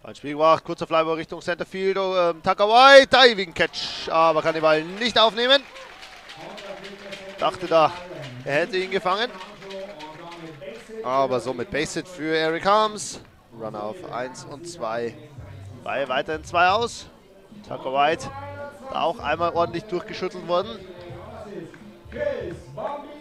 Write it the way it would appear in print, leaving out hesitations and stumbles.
Ein Spiel gemacht, kurzer Flyball Richtung Centerfield. Tucker White, Diving Catch, aber kann den Ball nicht aufnehmen. Dachte da, er hätte ihn gefangen. Aber somit Base-Hit für Eric Harms. Runner auf 1 und 2. Bei weiterhin 2 aus. Tucker White da auch einmal ordentlich durchgeschüttelt worden.